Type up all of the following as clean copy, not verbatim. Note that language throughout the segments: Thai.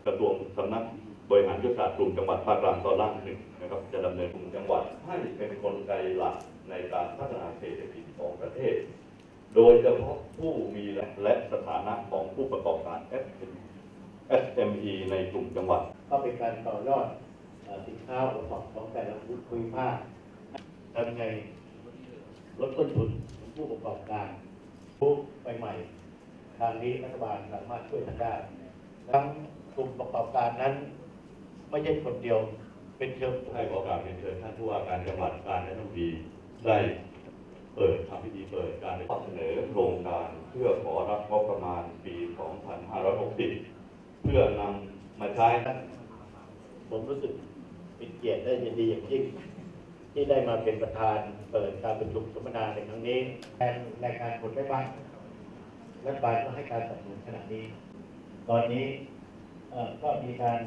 ระทรวงสำนักบริหารยุทธศาสตร์กลุ่มจังหวัดภาคกลางตอนล่างหนึ่งนะครับจะดำเนินกลุ่มจังหวัดให้เป็นกลไกหลักในการพัฒนาเศรษฐกิจของประเทศโดยเฉพาะผู้มีและสถานะของผู้ประกอบการ SME ในกลุ่มจังหวัดก็เป็นการต่อยอดสินค้าโอท็อปของแต่ละภูมิภาคทำยังไงลดต้นทุนของผู้ประกอบการผู้ไปใหม่ทางนี้รัฐบาลสามารถช่วยทำได้ทั้งกลุ่มประกอบการนั้นไม่ใช่คนเดียวเป็นเชิงให้โอกาสเป็นเชิญท่านผู้ว่าการจังหวัดการและท้องถิ่นได้เปิดทำพิธีเปิดการเสนอโครงการเพื่อขอรับงบประมาณปี 2560 เพื่อนำมาใช้ผมรู้สึกเป็นเกียรติและยินดีอย่างยิ่งที่ได้มาเป็นประธานเปิดการประชุมสัมมนาในครั้งนี้แทนรายการผลได้บ้างรัฐบาลก็ให้การสนับสนุนขณะนี้ตอนนี้ก็มีการ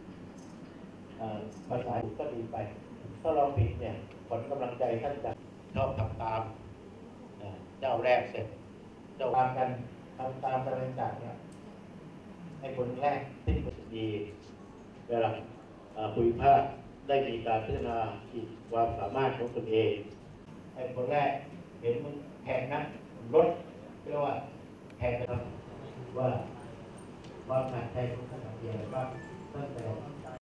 ภาษาก็ดีไปถ้าเราผิดเนี่ยผลกำลังใจท่านจะชอบทำตามเจ้าแรกเสร็จเจ้าตามกันทำตามอะไรต่างเนี่ยให้คนแรกที่ดีเวลาภูมิภาคได้มีการพัฒนาขีดความสามารถของตนเองไอ้คนแรกเห็นมันแข่งนะรถเรียกว่าแข่งกันว่าความหนักใจของท่านเดียวว่าตั้งแต่